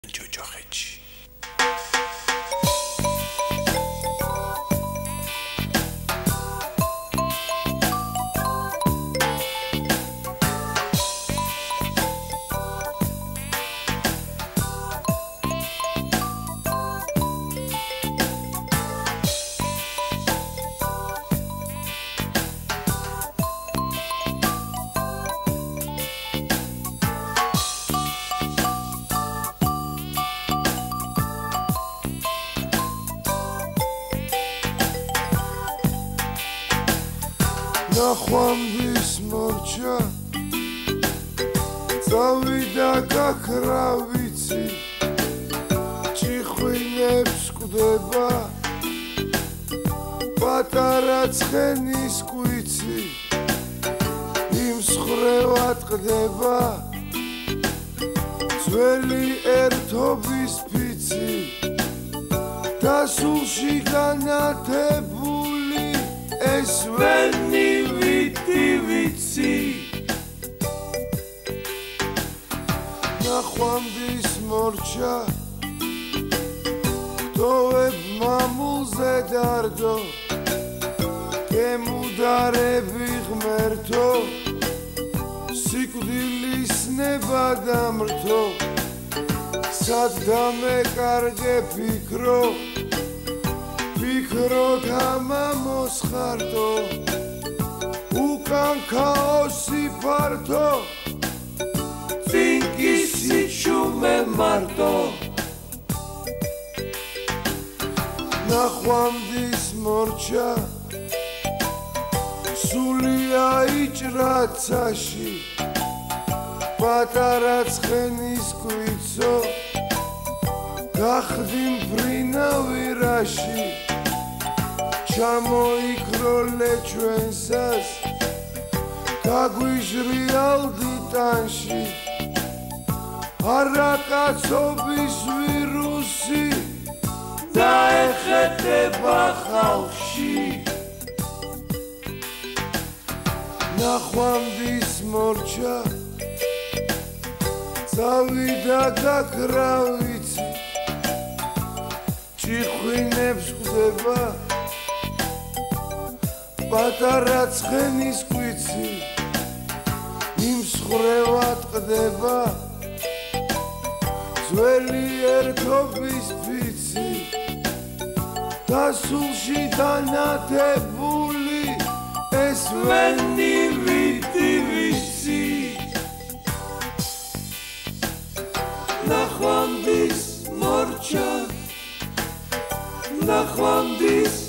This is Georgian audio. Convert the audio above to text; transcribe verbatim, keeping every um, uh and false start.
ჯოჯოხეთში. ნახვამდის მორჩა წავიდა გაქრა ვიცი ჭიხვინებს კვდება პატარა ცხენის კვიცი იმსხრევად ყდება ძველი ერთობის ფიცი და სულში განათებული ეს ვენი ვიტი ვიცი ნახვამდის მორჩა ტოვებ მამულზე დარდო გემუდარები ღმერთო სიკვდილის ნება დამრთო სად დამეკარგე ფიქრო ფიქრო გამამოსხარტო უკან ქაოსი ფართო წინკისი შუმე მარტო ნახვამდის მორჩა სულია იჭრა ცაში პატარა ცხენის კვიცო გახდი მფრინავი რაში ჩამოიქროლე ჩვენსას გაგვიჟრიალდი ტანში არაკაცობის ვირუსი დაეხეთება ხალხში ნახვამდის მორჩა წავიდა გაქრა ვიცი ჭიხვინებს კვდება პატარა ცხენის კვიცი იმსხრევად ყდება ძველი ერთობის ფიცი და სულში განათებული ეს ვენი ვიტი ვიცი ნახვამდის მორჩა ნახვამდის